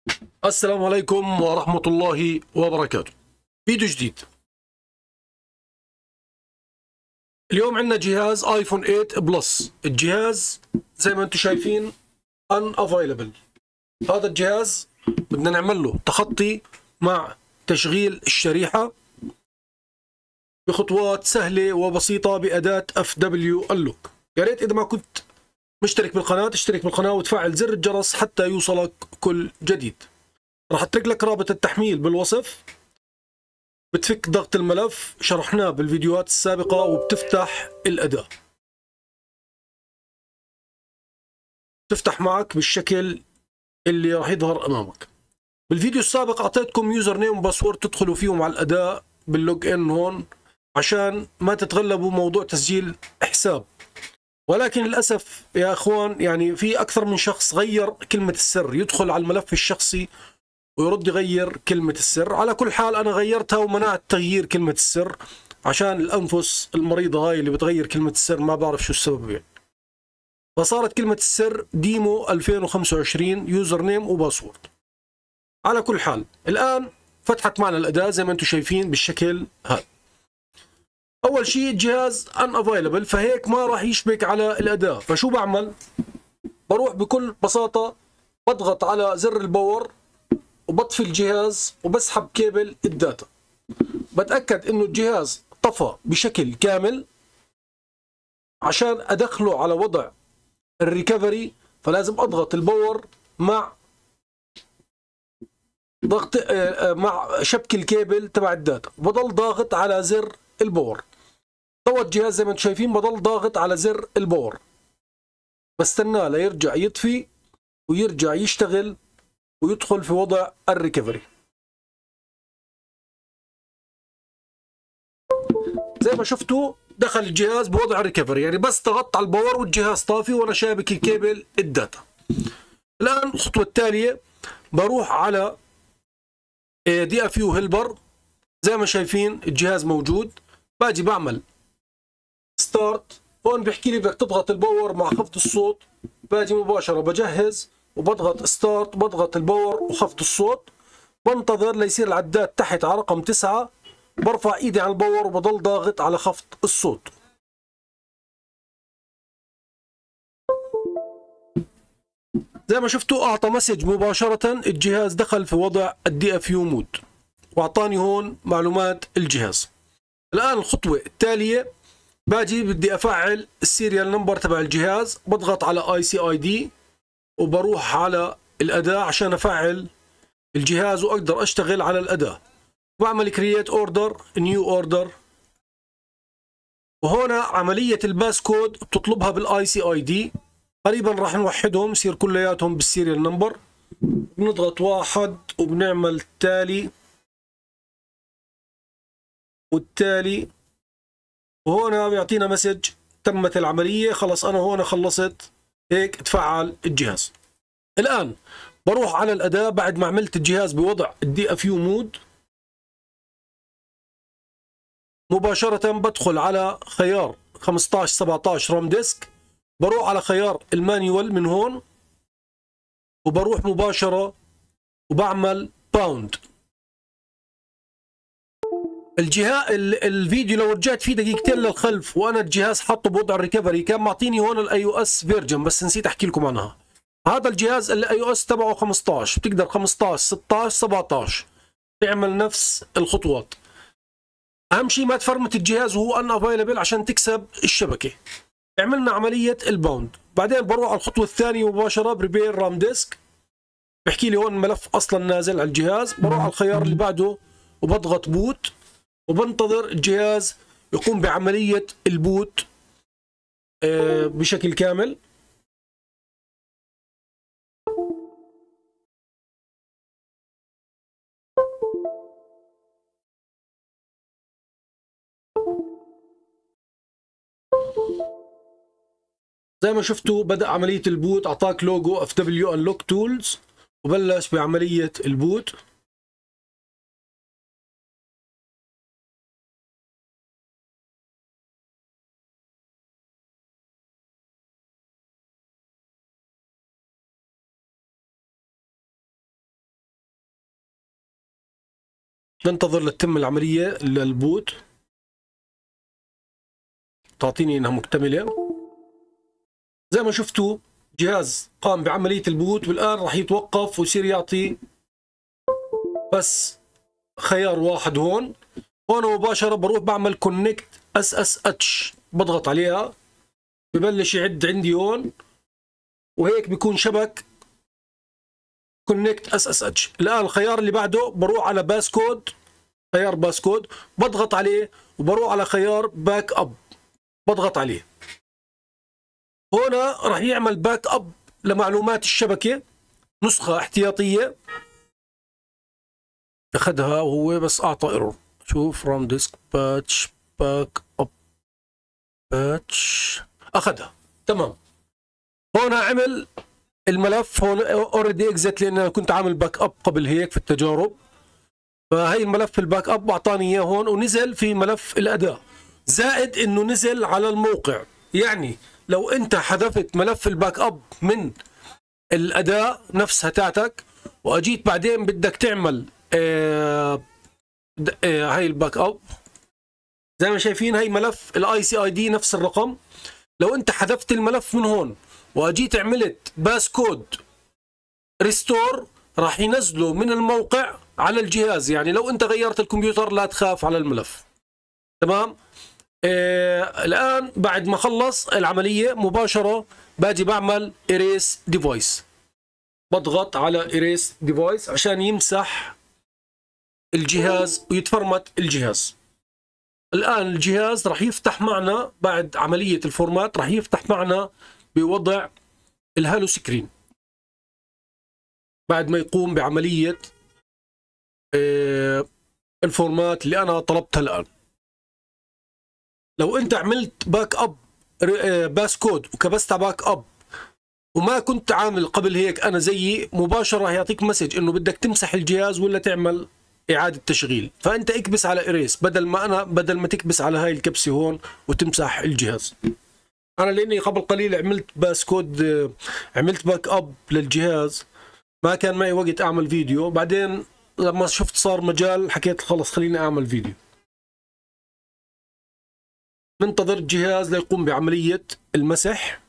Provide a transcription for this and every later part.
السلام عليكم ورحمة الله وبركاته. فيديو جديد. اليوم عندنا جهاز ايفون 8 بلس. الجهاز زي ما انتم شايفين unavailable. هذا الجهاز بدنا نعمل له تخطي مع تشغيل الشريحة بخطوات سهلة وبسيطة بأداة FW Unlock. يا ريت إذا ما كنت مشترك بالقناة تشترك بالقناة وتفعل زر الجرس حتى يوصلك كل جديد. راح اترك لك رابط التحميل بالوصف. بتفك ضغط الملف، شرحناه بالفيديوهات السابقة، وبتفتح الأداة. تفتح معك بالشكل اللي راح يظهر أمامك. بالفيديو السابق أعطيتكم يوزر نيم وباسورد تدخلوا فيهم على الأداة باللوج إن هون عشان ما تتغلبوا موضوع تسجيل حساب. ولكن للأسف يا أخوان يعني في أكثر من شخص غير كلمة السر، يدخل على الملف الشخصي ويرد يغير كلمة السر. على كل حال أنا غيرتها ومنعت تغيير كلمة السر عشان الأنفس المريضة هاي اللي بتغير كلمة السر ما بعرف شو السبب يعني. فصارت كلمة السر ديمو 2025 يوزر نيم وباسورد. على كل حال الآن فتحت معنا الأداة زي ما أنتم شايفين بالشكل هذا. أول شيء الجهاز unavailable، فهيك ما راح يشبك على الأداة. فشو بعمل؟ بروح بكل بساطة بضغط على زر الباور وبطفي الجهاز وبسحب كيبل الداتا. بتأكد انه الجهاز طفى بشكل كامل عشان ادخله على وضع الريكفري. فلازم اضغط الباور مع ضغط مع شبك الكيبل تبع الداتا، بضل ضاغط على زر الباور. ضوى الجهاز زي ما انتم شايفين، بضل ضاغط على زر الباور، بستناه ليرجع يطفي ويرجع يشتغل ويدخل في وضع الريكفري. زي ما شفتوا دخل الجهاز بوضع الريكفري، يعني بس ضغطت على الباور والجهاز طافي وانا شابك الكيبل الداتا. الان الخطوه التاليه بروح على دي اف يو هيلبر. زي ما شايفين الجهاز موجود. باجي بعمل ستارت. هون بيحكي لي بدك تضغط الباور مع خفض الصوت. باجي مباشره بجهز وبضغط ستارت، بضغط الباور وخفض الصوت. بنتظر ليصير العداد تحت على رقم 9. برفع ايدي على الباور وبضل ضاغط على خفض الصوت. زي ما شفتوا اعطى مسج مباشرة، الجهاز دخل في وضع الدي اف يو مود واعطاني هون معلومات الجهاز. الان الخطوة التالية باجي بدي افعل السيريال نمبر تبع الجهاز. بضغط على اي سي اي دي وبروح على الاداة عشان افعل الجهاز واقدر اشتغل على الاداة. بعمل كرييت اوردر، نيو اوردر، وهنا عملية الباس كود بتطلبها بالاي سي اي دي. قريبا راح نوحدهم يصير كلياتهم بالسيريال نمبر. بنضغط 1 وبنعمل التالي والتالي، وهنا بيعطينا مسج تمت العملية. خلص أنا هون خلصت، هيك تفعل الجهاز. الآن بروح على الأداة بعد ما عملت الجهاز بوضع الدي اف يو مود. مباشرة بدخل على خيار 15 17 رام ديسك، بروح على خيار المانيوال من هون وبروح مباشرة وبعمل باوند. الفيديو لو رجعت فيه دقيقتين للخلف وانا الجهاز حاطه بوضع الريكفري كان معطيني هون الاي او اس فيرجن، بس نسيت احكي لكم عنها. هذا الجهاز الاي او اس تبعه 15، بتقدر 15 16 17 تعمل نفس الخطوات. اهم شيء ما تفرمت الجهاز وهو ان افايلبل عشان تكسب الشبكه. عملنا عمليه الباوند. بعدين بروح على الخطوه الثانيه مباشره بريبير رام ديسك. بحكي لي هون الملف اصلا نازل على الجهاز. بروح على الخيار اللي بعده وبضغط بوت وبنتظر الجهاز يقوم بعملية البوت بشكل كامل. زي ما شفتوا بدأ عملية البوت، أعطاك لوجو اف دبليو انلوك تولز وبلش بعملية البوت. ننتظر لتتم العملية للبوت، تعطيني انها مكتملة. زي ما شفتوا جهاز قام بعملية البوت، والآن راح يتوقف ويصير يعطي بس خيار واحد هون. هون مباشرة بروح بعمل كونكت SSH، بضغط عليها ببلش يعد عندي هون، وهيك بيكون شبك كونكت SSH. الآن الخيار اللي بعده بروح على باسكود، خيار باسكود بضغط عليه، وبروح على خيار باك اب بضغط عليه. هنا راح يعمل باك اب لمعلومات الشبكة، نسخة احتياطية اخذها وهو بس اعطى ايرور. شوف رام ديسك باتش باك اب باتش، اخذها تمام. هون عمل الملف، هون اوريدي اكزت لان انا كنت عامل باك اب قبل هيك في التجارب، فهي الملف الباك اب اعطاني اياه هون، ونزل في ملف الاداء، زائد انه نزل على الموقع. يعني لو انت حذفت ملف الباك اب من الاداء نفسها تاعتك، واجيت بعدين بدك تعمل هاي الباك اب، زي ما شايفين هاي ملف الاي سي اي دي نفس الرقم. لو انت حذفت الملف من هون واجيت عملت باسكود ريستور، راح ينزله من الموقع على الجهاز. يعني لو انت غيرت الكمبيوتر لا تخاف على الملف. تمام. الان بعد ما خلص العمليه مباشره باجي بعمل erase device، بضغط على erase device عشان يمسح الجهاز ويتفرمت الجهاز. الآن الجهاز راح يفتح معنا بعد عملية الفورمات، راح يفتح معنا بوضع الهالو سكرين بعد ما يقوم بعملية الفورمات اللي أنا طلبتها الآن. لو أنت عملت باك أب باسكود وكبست باك أب وما كنت عامل قبل هيك أنا زيي، مباشرة راح يعطيك مسج إنه بدك تمسح الجهاز ولا تعمل إعادة تشغيل. فأنت اكبس على إريس بدل ما تكبس على هاي الكبسة هون وتمسح الجهاز. أنا لأني قبل قليل عملت باسكود، عملت باك أب للجهاز، ما كان معي وقت أعمل فيديو. بعدين لما شفت صار مجال حكيت خلص خليني أعمل فيديو. ننتظر الجهاز ليقوم بعملية المسح.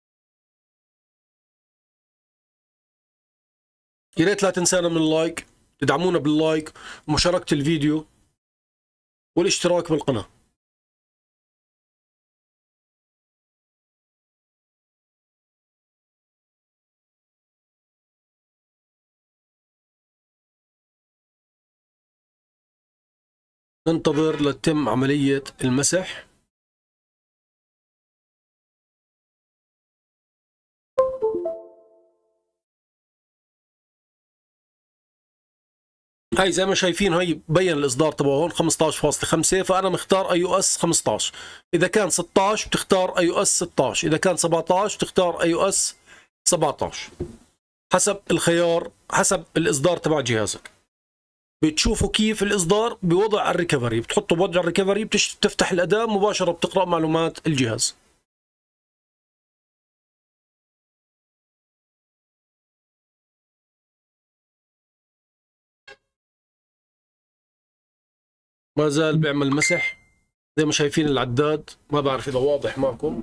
يا ريت لا تنسانا من اللايك، تدعمونا باللايك ومشاركة الفيديو والاشتراك بالقناة. ننتظر لتتم عملية المسح. هاي زي ما شايفين هاي بين الاصدار تبعه هون 15.5، فانا مختار اي او اس 15. اذا كان 16 بتختار اي او اس 16، اذا كان 17 بتختار اي او اس 17، حسب الخيار حسب الاصدار تبع جهازك. بتشوفوا كيف الاصدار بوضع الريكفري، بتحطه بوضع الريكفري، بتفتح الاداء مباشره بتقرا معلومات الجهاز. ما زال بيعمل مسح زي ما شايفين العداد، ما بعرف اذا واضح معكم.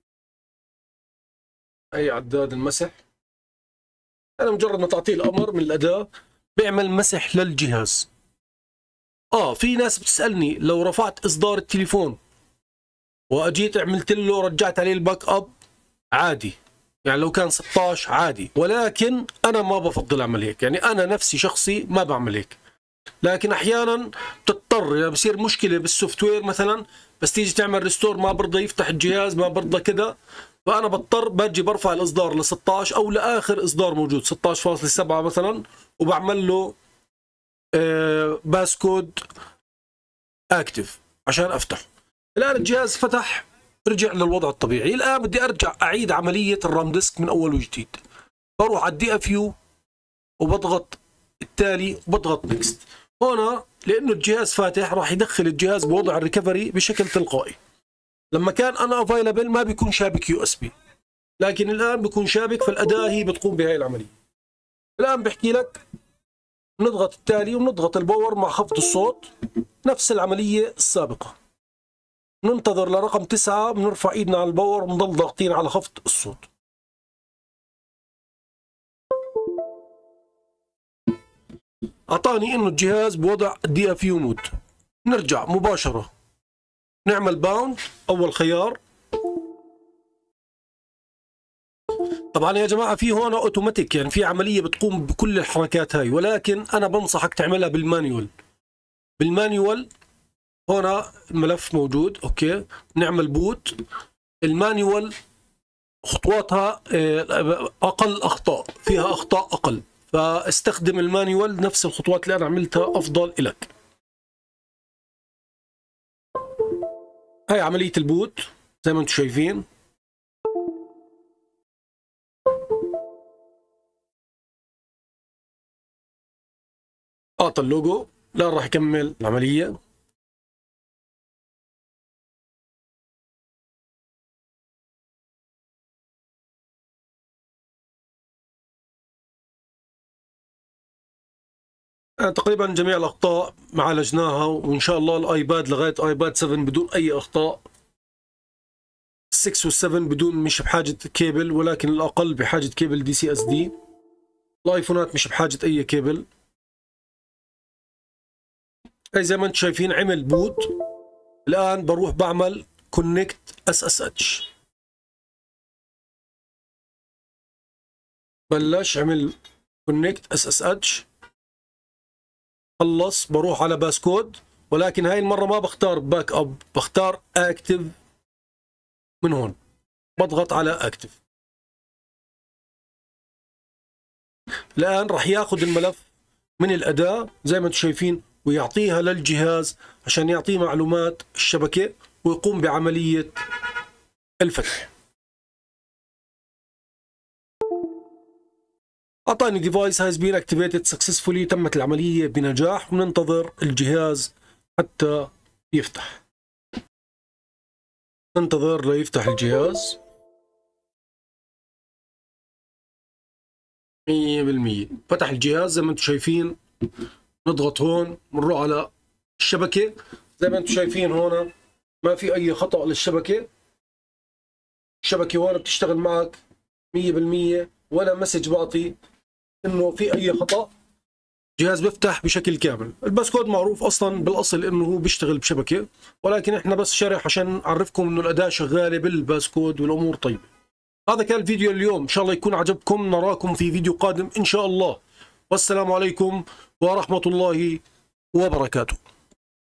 اي عداد المسح، انا مجرد ما تعطيه الامر من الاداء بيعمل مسح للجهاز. في ناس بتسالني لو رفعت اصدار التليفون واجيت عملت له رجعت عليه الباك اب عادي، يعني لو كان 16 عادي، ولكن انا ما بفضل اعمل هيك. يعني انا نفسي شخصي ما بعمل هيك، لكن احيانا بتضطر يعني بصير مشكله بالسوفت وير مثلا، بس تيجي تعمل ريستور ما برضى يفتح الجهاز، ما برضى كذا، فانا بضطر باجي برفع الاصدار ل 16 او لاخر اصدار موجود 16.7 مثلا، وبعمل له باسكود اكتف عشان افتحه. الان الجهاز فتح، رجع للوضع الطبيعي. الان بدي ارجع اعيد عمليه الرام ديسك من اول وجديد. بروح على الدي اف يو وبضغط التالي وبضغط نكست. هنا لانه الجهاز فاتح راح يدخل الجهاز بوضع الريكفري بشكل تلقائي. لما كان انا افايلبل ما بيكون شابك يو اس بي، لكن الان بيكون شابك، فالاداه هي بتقوم بهاي العمليه. الان بحكي لك نضغط التالي ونضغط الباور مع خفض الصوت، نفس العملية السابقة. ننتظر لرقم 9، بنرفع ايدنا على الباور ونضل ضاغطين على خفض الصوت. اعطاني انه الجهاز بوضع DFU مود. نرجع مباشرة نعمل باوند اول خيار. طبعا يا جماعة في هون اوتوماتيك، يعني في عملية بتقوم بكل الحركات هاي، ولكن انا بنصحك تعملها بالمانيوال. بالمانيوال هنا الملف موجود، اوكي. نعمل بوت. المانيوال خطواتها اقل اخطاء، فيها اخطاء اقل، فاستخدم المانيوال. نفس الخطوات اللي انا عملتها افضل لك. هاي عملية البوت زي ما انتم شايفين. اعطى اللوجو، لا راح يكمل العملية. تقريبا جميع الاخطاء عالجناها، وان شاء الله الايباد لغايه ايباد 7 بدون اي اخطاء. 6 و7 بدون، مش بحاجه كيبل، ولكن الاقل بحاجه كيبل DCSD. الايفونات مش بحاجه اي كيبل. اي زي ما انتم شايفين عمل بوت. الان بروح بعمل كونكت SSH. بلش عمل كونكت SSH، خلص بروح على باسكود، ولكن هاي المرة ما بختار باك اب، بختار اكتف. من هون بضغط على اكتف. الان راح ياخذ الملف من الاداة زي ما انتم شايفين ويعطيها للجهاز عشان يعطيه معلومات الشبكة ويقوم بعملية الفتح. أعطاني device has been activated successfully، تمت العملية بنجاح، وننتظر الجهاز حتى يفتح. ننتظر ليفتح الجهاز. 100% فتح الجهاز زي ما انتم شايفين. نضغط هون بنروح على الشبكة زي ما انتم شايفين هون ما في أي خطأ للشبكة. الشبكة هون بتشتغل معك 100%، ولا مسج بعطي انه في اي خطأ. جهاز بيفتح بشكل كامل. الباسكود معروف اصلا بالاصل انه هو بيشتغل بشبكة، ولكن احنا بس شرح عشان نعرفكم انه الاداة شغالة بالباسكود والامور طيبة. هذا كان الفيديو اليوم، ان شاء الله يكون عجبكم. نراكم في فيديو قادم ان شاء الله، والسلام عليكم ورحمة الله وبركاته.